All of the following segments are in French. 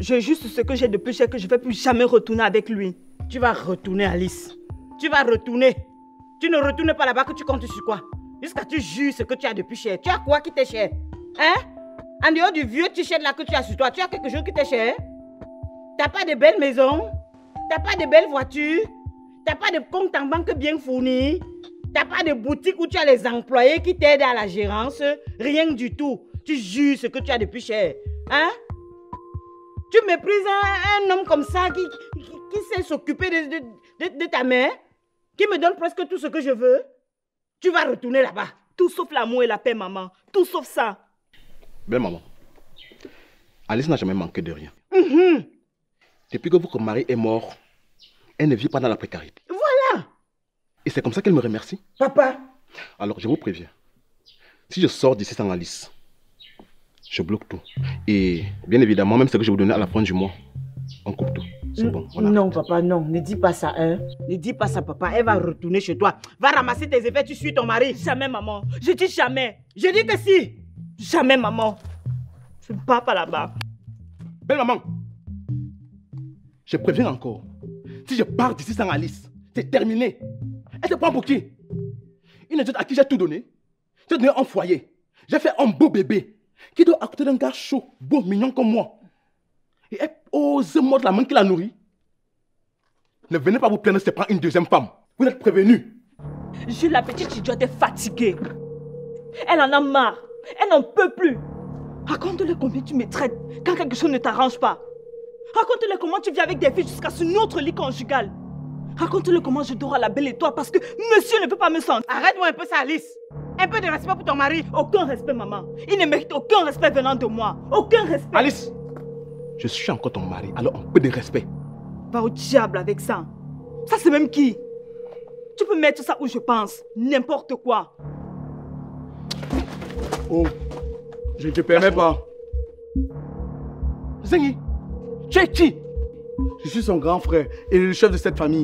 J'ai juste ce que j'ai de plus cher que je ne vais plus jamais retourner avec lui. Tu vas retourner, Alice. Tu vas retourner. Tu ne retournes pas là-bas que tu comptes sur quoi? Jusqu'à tu juges ce que tu as de plus cher. Tu as quoi qui t'est cher? Hein? En dehors du vieux t-shirt là que tu as sur toi, tu as quelque chose qui t'est cher? T'as pas de belles maisons? T'as pas de belles voitures? T'as pas de compte en banque bien fourni? T'as pas de boutique où tu as les employés qui t'aident à la gérance? Rien du tout. Tu juges ce que tu as de plus cher. Hein? Tu méprises un homme comme ça qui sait s'occuper de ta mère, qui me donne presque tout ce que je veux. Tu vas retourner là-bas. Tout sauf l'amour et la paix, maman. Tout sauf ça. Belle maman, Alice n'a jamais manqué de rien. Depuis que votre mari est mort, elle ne vit pas dans la précarité. Voilà. Et c'est comme ça qu'elle me remercie. Papa. Alors je vous préviens, si je sors d'ici sans Alice, je bloque tout. Et bien évidemment, même ce que je vous donnais à la fin du mois, on coupe tout. C'est bon. Non, papa, non. Ne dis pas ça, hein. Ne dis pas ça, papa. Elle va retourner chez toi. Va ramasser tes effets, tu suis ton mari. Jamais, maman. Je dis jamais. Je dis que si. Jamais, maman. Je ne pars pas là-bas. Belle maman, je préviens encore. Si je pars d'ici sans Alice, c'est terminé. Elle se prend pour qui? Une adulte à qui j'ai tout donné. J'ai donné un foyer. J'ai fait un beau bébé qui doit accoucher d'un gars chaud, beau, mignon comme moi. Et elle ose mordre la main qui la nourrit. Ne venez pas vous plaindre si je prends une deuxième femme. Vous êtes prévenus. Jules, la petite idiote est fatiguée. Elle en a marre. Elle n'en peut plus. Raconte-le combien tu me traites quand quelque chose ne t'arrange pas. Raconte-le comment tu vis avec des filles jusqu'à ce notre lit conjugal. Raconte-le comment je dors à la belle étoile parce que monsieur ne veut pas me sentir. Arrête-moi un peu ça, Alice. Un peu de respect pour ton mari. Aucun respect, maman. Il ne mérite aucun respect venant de moi. Aucun respect. Alice, je suis encore ton mari, alors un peu de respect. Va au diable avec ça. Ça, c'est même qui? Tu peux mettre ça où je pense. N'importe quoi. Oh, je ne te permets pas. Zengi, tu es qui? Je suis son grand frère et le chef de cette famille.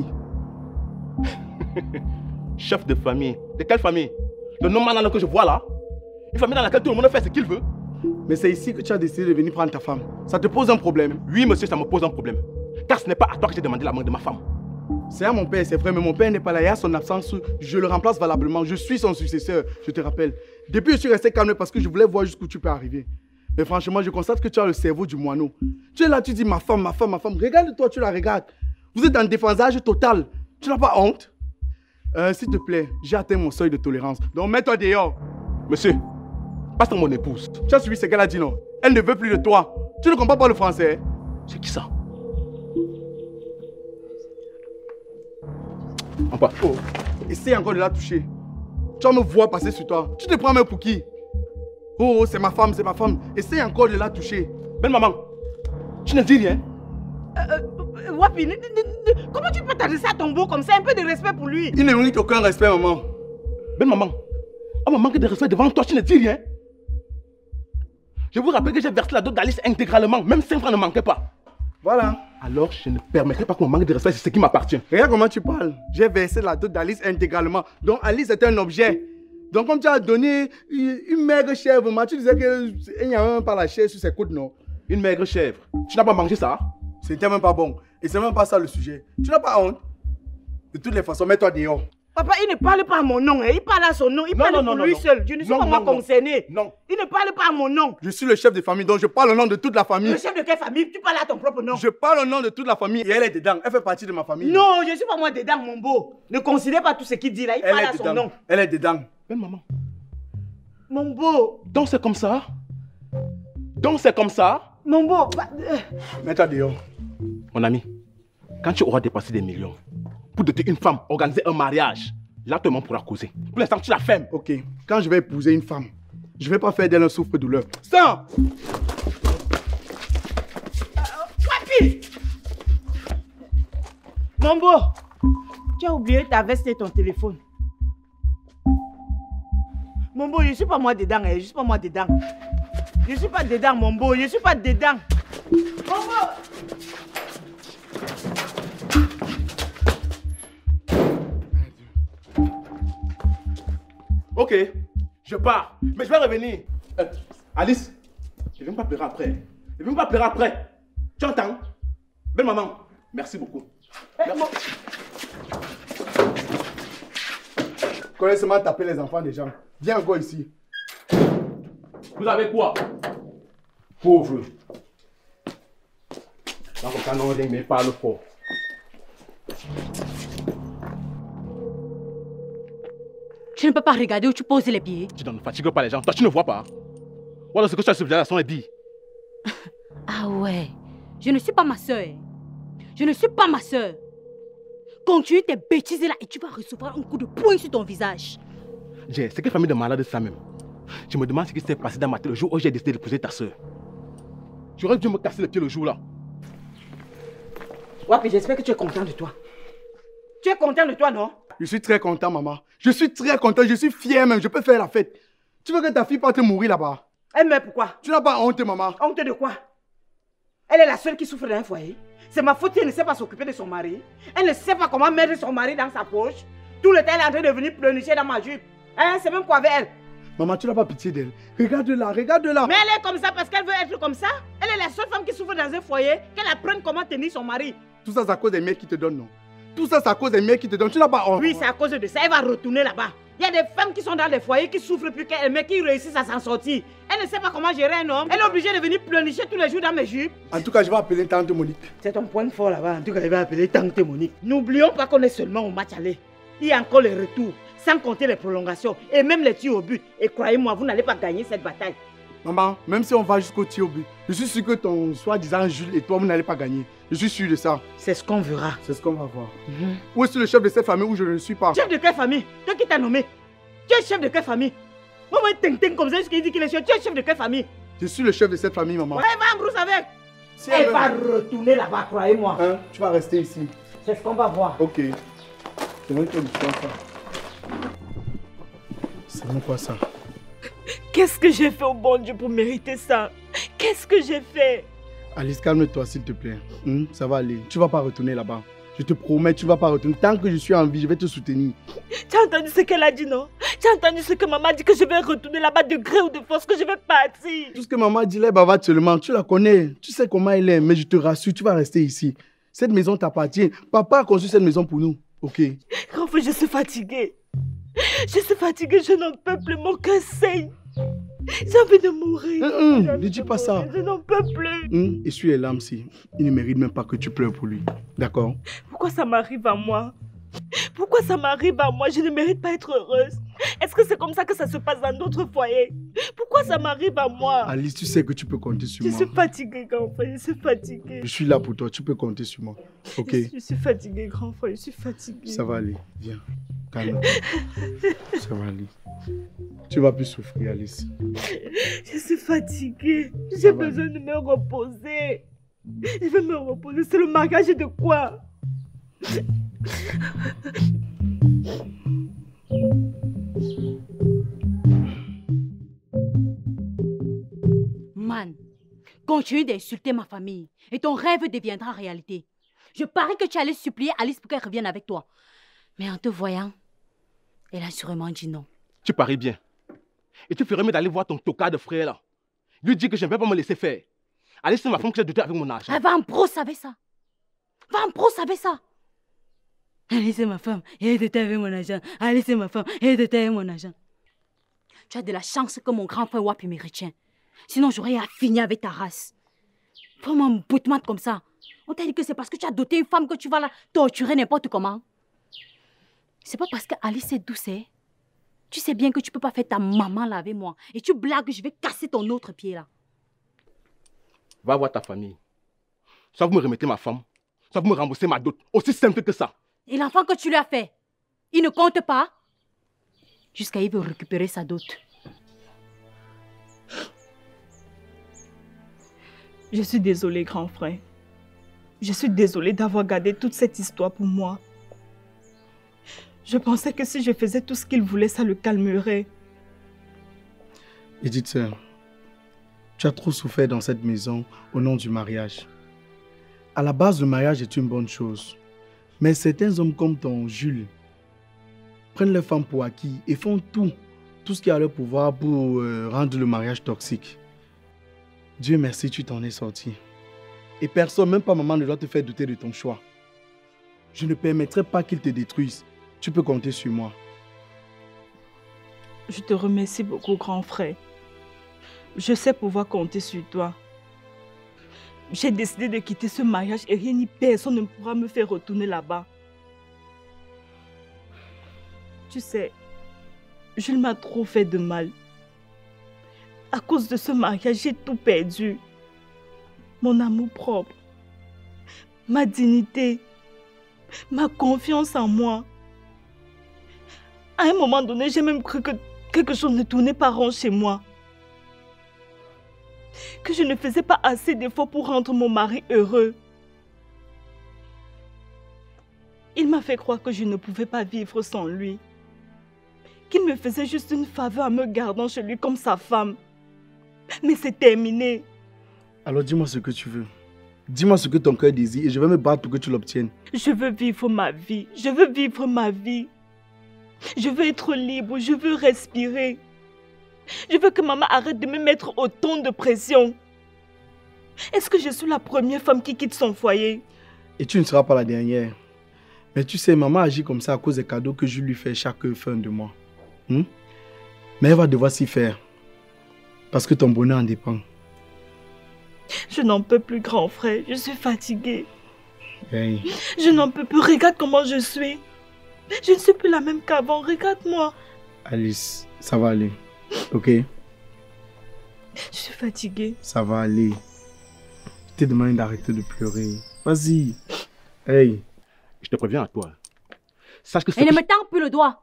Chef de famille? De quelle famille? Le nom maintenant que je vois là? Une famille dans laquelle tout le monde fait ce qu'il veut? Mais c'est ici que tu as décidé de venir prendre ta femme. Ça te pose un problème? Oui, monsieur, ça me pose un problème. Car ce n'est pas à toi que j'ai demandé la main de ma femme. C'est à mon père, c'est vrai, mais mon père n'est pas là. Et à son absence, je le remplace valablement. Je suis son successeur, je te rappelle. Depuis, je suis resté calme parce que je voulais voir jusqu'où tu peux arriver. Mais franchement, je constate que tu as le cerveau du moineau. Tu es là, tu dis ma femme, ma femme, ma femme. Regarde-toi, tu la regardes. Vous êtes en défensage total. Tu n'as pas honte? S'il te plaît, j'ai atteint mon seuil de tolérance. Donc mets-toi dehors. Monsieur, passe dans mon épouse. Tu as suivi ce qu'elle a dit, non? Elle ne veut plus de toi. Tu ne comprends pas le français? C'est qui ça? En bas. Oh, essaye encore de la toucher. Tu vas me voir passer sur toi. Tu te prends même pour qui? Oh, c'est ma femme, c'est ma femme. Essaye encore de la toucher. Belle maman, tu ne dis rien? Wapi, comment tu peux t'adresser à ton beau comme ça? Un peu de respect pour lui. Il ne mérite aucun respect, maman. Belle maman, on me manque de respect devant toi, tu ne dis rien? Je vous rappelle que j'ai versé la dot d'Alice intégralement, même 5 francs ne manquaient pas. Voilà. Alors je ne permettrai pas qu'on manque de respect, c'est ce qui m'appartient. Regarde comment tu parles. J'ai versé la dot d'Alice intégralement. Donc Alice est un objet. Donc comme tu as donné une maigre chèvre, tu disais qu'il n'y a même pas la chair sur ses côtes, non? Une maigre chèvre. Tu n'as pas mangé ça? C'était même pas bon. Et c'est même pas ça le sujet. Tu n'as pas honte? De toutes les façons, mets-toi dehors. Papa, il ne parle pas à mon nom. Il parle à son nom. Il parle pour lui seul. Je ne suis pas moi concerné. Non. Il ne parle pas à mon nom. Je suis le chef de famille, donc je parle au nom de toute la famille. Le chef de quelle famille? Tu parles à ton propre nom. Je parle au nom de toute la famille et elle est dedans. Elle fait partie de ma famille. Non, je ne suis pas moi dedans, mon beau. Ne considère pas tout ce qu'il dit là. Il parle à son nom. Elle est dedans. Belle maman. Mon beau. Donc c'est comme ça? Donc c'est comme ça? Mon beau. Mets-toi dehors. Mon ami, quand tu auras dépassé des millions, pour doter une femme, organiser un mariage, là tout le monde pourra causer. Pour l'instant, tu la fermes. Ok, quand je vais épouser une femme, je ne vais pas faire d'elle un souffre-douleur. Ça! Papi! Mon beau, tu as oublié ta veste et ton téléphone. Mon beau, je ne suis pas moi dedans, je ne suis pas moi dedans. Je ne suis pas dedans, mon beau, je ne suis pas dedans. Mon beau! Ok, je pars, mais je vais revenir. Alice, je ne vais pas pleurer après. Je ne vais pas pleurer après. Tu entends? Belle maman, merci beaucoup. Connais seulement taper les enfants des gens. Viens encore ici. Vous avez quoi? Pauvre. Dans le canon, mais parle fort. Tu ne peux pas regarder où tu poses les pieds. Tu ne fatigues pas les gens. Toi, tu ne vois pas. Voilà ce que tu as sur la sont les billes. Ah ouais. Je ne suis pas ma soeur. Je ne suis pas ma soeur. Continue tes bêtises là et tu vas recevoir un coup de poing sur ton visage. Jay, c'est quelle famille de malades ça même? Je me demande ce qui s'est passé dans ma tête le jour où j'ai décidé d'épouser ta soeur. Tu aurais dû me casser le pied le jour là. Wapi, j'espère que tu es content de toi. Tu es content de toi, non? Je suis très content, maman. Je suis très content, je suis fier même. Je peux faire la fête. Tu veux que ta fille parte mourir là-bas? Elle meurt pourquoi? Tu n'as pas honte, maman? Honte de quoi? Elle est la seule qui souffre d'un foyer. C'est ma faute si elle ne sait pas s'occuper de son mari. Elle ne sait pas comment mettre son mari dans sa poche. Tout le temps, elle est en train de venir pleurnicher dans ma jupe. Hein, c'est même quoi avec elle? Maman, tu n'as pas pitié d'elle. Regarde-la, regarde-la. Mais elle est comme ça parce qu'elle veut être comme ça. Elle est la seule femme qui souffre dans un foyer. Qu'elle apprenne comment tenir son mari. Tout ça, c'est à cause des mecs qui te donnent, non? Tout ça, c'est à cause des mecs qui te donnent. Tu n'as pas honte. Oui, c'est à cause de ça. Elle va retourner là-bas. Il y a des femmes qui sont dans des foyers qui souffrent plus qu'elle, mais qui réussissent à s'en sortir. Elle ne sait pas comment gérer un homme. Elle est obligée de venir pleurnicher tous les jours dans mes jupes. En tout cas, je vais appeler tante Monique. C'est ton point fort là-bas. En tout cas, je vais appeler tante Monique. N'oublions pas qu'on est seulement au match aller. Il y a encore les retours, sans compter les prolongations et même les tirs au but. Et croyez-moi, vous n'allez pas gagner cette bataille. Maman, même si on va jusqu'au tir au but, je suis sûr que ton soi-disant Jules et toi, vous n'allez pas gagner. Je suis sûr de ça. C'est ce qu'on verra. C'est ce qu'on va voir. Où est-ce le chef de cette famille où je ne suis pas? Chef de quelle famille? Toi qui t'as nommé? Tu es chef de quelle famille? Moi, ting comme ça, jusqu'à dit qu'il est chef. Tu es chef de quelle famille? Je suis le chef de cette famille, maman. Ouais, va en brousse avec. Si elle va retourner là-bas, croyez-moi. Hein? Tu vas rester ici. C'est ce qu'on va voir. Ok. C'est moi qui ai ça. C'est moi quoi ça? Qu'est-ce que j'ai fait au bon Dieu pour mériter ça? Qu'est-ce que j'ai fait? Alice, calme-toi s'il te plaît. Ça va aller. Tu vas pas retourner là-bas. Je te promets, tu vas pas retourner. Tant que je suis en vie, je vais te soutenir. Tu as entendu ce qu'elle a dit, non? Tu as entendu ce que maman a dit, que je vais retourner là-bas de gré ou de force, que je vais partir? Tout ce que maman dit là, elle bavarde seulement. Tu la connais. Tu sais comment elle est. Mais je te rassure, tu vas rester ici. Cette maison t'appartient. Papa a construit cette maison pour nous. Ok? Grand frère, je suis fatiguée. Je suis fatiguée, je n'en peux plus. Mon cœur saigne. J'ai envie de mourir. Ne dis pas ça. Je n'en peux plus. Essuie les larmes si. Il ne mérite même pas que tu pleures pour lui. D'accord? Pourquoi ça m'arrive à moi? Pourquoi ça m'arrive à moi? Je ne mérite pas être heureuse. Est-ce que c'est comme ça que ça se passe dans d'autres foyers? Pourquoi ça m'arrive à moi? Alice, tu sais que tu peux compter sur moi. Je suis fatiguée, grand frère. Je suis fatiguée. Je suis là pour toi. Tu peux compter sur moi. Ok? Je suis fatiguée, grand frère. Je suis fatiguée. Ça va aller. Viens. Calme-toi. Ça va aller. Tu vas plus souffrir, Alice. Je suis fatiguée. J'ai besoin de me reposer. Je veux me reposer. C'est le mariage de quoi? Man, continue d'insulter ma famille et ton rêve deviendra réalité. Je parie que tu allais supplier Alice pour qu'elle revienne avec toi. Mais en te voyant, elle a sûrement dit non. Tu paries bien. Et tu ferais mieux d'aller voir ton tocard de frère là. Lui dire que je ne vais pas me laisser faire. Alice, c'est ma femme que j'ai doté avec mon argent. Elle va en brosse avec ça. Va en brosse avec ça. Alice, c'est ma femme. Elle était avec mon argent. Alice, c'est ma femme. Elle était avec mon argent. Tu as de la chance que mon grand frère Wapi me retient. Sinon, j'aurais à finir avec ta race. Vraiment un bout comme ça. On t'a dit que c'est parce que tu as doté une femme que tu vas la torturer n'importe comment. C'est pas parce que Alice est douce, hein? Tu sais bien que tu peux pas faire ta maman là avec moi. Et tu blagues, je vais casser ton autre pied là. Va voir ta famille. Soit vous me remettez ma femme, soit vous me remboursez ma dot. Aussi simple que ça. Et l'enfant que tu lui as fait, il ne compte pas? Jusqu'à il veut récupérer sa dot. Je suis désolée, grand frère. Je suis désolée d'avoir gardé toute cette histoire pour moi. Je pensais que si je faisais tout ce qu'il voulait, ça le calmerait. Edith, sœur, tu as trop souffert dans cette maison au nom du mariage. À la base, le mariage est une bonne chose. Mais certains hommes comme ton Jules prennent leurs femmes pour acquis et font tout ce qui est à leur pouvoir pour rendre le mariage toxique. Dieu merci, tu t'en es sorti. Et personne, même pas maman, ne doit te faire douter de ton choix. Je ne permettrai pas qu'il te détruise. Tu peux compter sur moi. Je te remercie beaucoup, grand frère. Je sais pouvoir compter sur toi. J'ai décidé de quitter ce mariage et rien ni personne ne pourra me faire retourner là-bas. Tu sais, Jules m'a trop fait de mal. À cause de ce mariage, j'ai tout perdu. Mon amour propre, ma dignité, ma confiance en moi. À un moment donné, j'ai même cru que quelque chose ne tournait pas rond chez moi. Que je ne faisais pas assez d'efforts pour rendre mon mari heureux. Il m'a fait croire que je ne pouvais pas vivre sans lui. Qu'il me faisait juste une faveur en me gardant chez lui comme sa femme. Mais c'est terminé. Alors dis-moi ce que tu veux. Dis-moi ce que ton cœur désire et je vais me battre pour que tu l'obtiennes. Je veux vivre ma vie. Je veux vivre ma vie. Je veux être libre. Je veux respirer. Je veux que maman arrête de me mettre autant de pression. Est-ce que je suis la première femme qui quitte son foyer? Et tu ne seras pas la dernière. Mais tu sais, maman agit comme ça à cause des cadeaux que je lui fais chaque fin de mois. Mais elle va devoir s'y faire. Parce que ton bonheur en dépend. Je n'en peux plus, grand frère. Je suis fatiguée. Hey. Je n'en peux plus. Regarde comment je suis. Je ne suis plus la même qu'avant. Regarde-moi. Alice, ça va aller. Ok? Je suis fatiguée. Ça va aller. Je t'ai demandé d'arrêter de pleurer. Vas-y. Hey. Je te préviens à toi. Sache que Et ne me tends plus le doigt.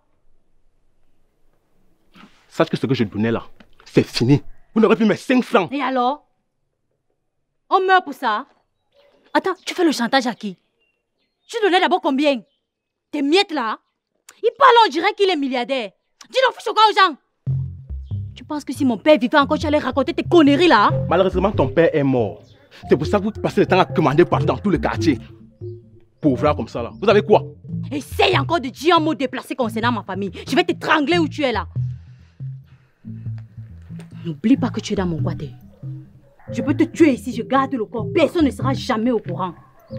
Sache que ce que je donnais là, c'est fini. Vous n'aurez plus mes 5 francs. Et alors? On meurt pour ça? Attends, tu fais le chantage à qui? Tu donnais d'abord combien? Tes miettes là? Il parle, on dirait qu'il est milliardaire. Dis-le, fiche quoi aux gens? Tu penses que si mon père vivait encore, tu allais raconter tes conneries là? Malheureusement, ton père est mort. C'est pour ça que vous passez le temps à commander partout dans tout le quartier. Pauvre là comme ça là. Vous avez quoi? Essaye encore de dire un mot déplacé concernant ma famille. Je vais t'étrangler où tu es là. N'oublie pas que tu es dans mon quartier. Je peux te tuer ici, je garde le corps. Personne ne sera jamais au courant.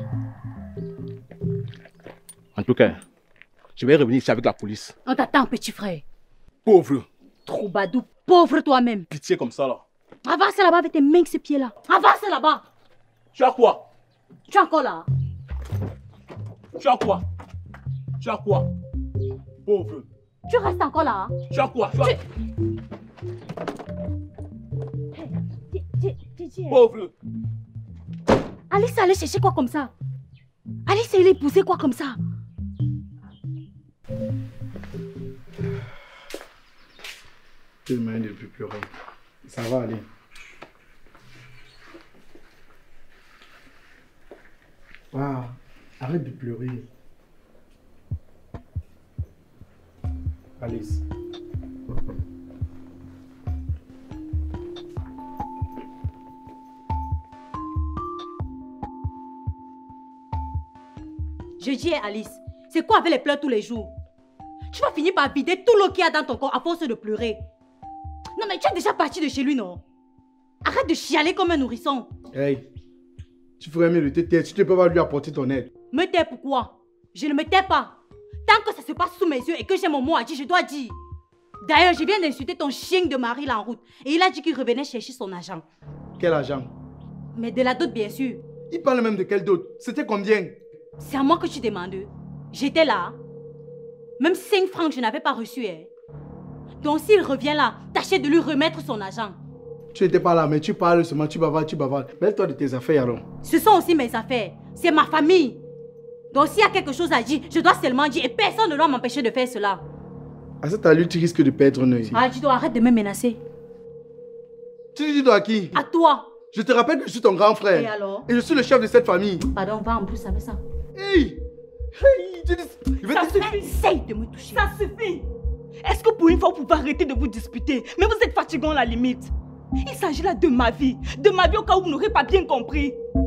En tout cas, je vais revenir ici avec la police. On t'attend, petit frère. Pauvre. Troubadou, pauvre toi-même. Pitié comme ça là. Avance là-bas avec tes mains, ces pieds-là. Avance là-bas. Tu as quoi? Tu es encore là? Tu as quoi? Tu as quoi? Pauvre. Tu restes encore là? Tu as quoi? Pauvre. Alice allait chercher quoi comme ça? Alice allait épouser quoi comme ça? Tu ne de plus pleurer. Ça va aller. Ah, arrête de pleurer. Alice. Je dis à Alice, c'est quoi avec les pleurs tous les jours? Tu vas finir par vider tout l'eau qu'il y a dans ton corps à force de pleurer. Non mais tu es déjà parti de chez lui, non? Arrête de chialer comme un nourrisson. Hey, tu ferais mieux de te taire, tu ne peux pas lui apporter ton aide. Me tais pourquoi? Je ne me tais pas. Tant que ça se passe sous mes yeux et que j'ai mon mot à dire, je dois dire. D'ailleurs, je viens d'insulter ton chien de mari là en route. Et il a dit qu'il revenait chercher son argent. Quel argent? Mais de la dot, bien sûr. Il parle même de quelle dot? C'était combien? C'est à moi que tu demandes. J'étais là. Même 5 francs, je n'avais pas reçu. Hein. Donc s'il revient là, tâchez de lui remettre son argent. Tu n'étais pas là, mais tu parles seulement, tu bavardes. Mêle-toi de tes affaires alors. Ce sont aussi mes affaires. C'est ma famille. Donc s'il y a quelque chose à dire, je dois seulement dire et personne ne doit m'empêcher de faire cela. À cette allure, tu risques de perdre un œil. Ah, tu dois arrêter de me menacer. Tu dis à qui? À toi. Je te rappelle que je suis ton grand frère. Et alors? Et je suis le chef de cette famille. Pardon, va en brousse avec ça. Hey! Hey! Ça suffit! Essaye de me toucher. Ça suffit! Est-ce que pour une fois, vous pouvez arrêter de vous disputer? Mais vous êtes fatigant à la limite. Il s'agit là de ma vie au cas où vous n'aurez pas bien compris.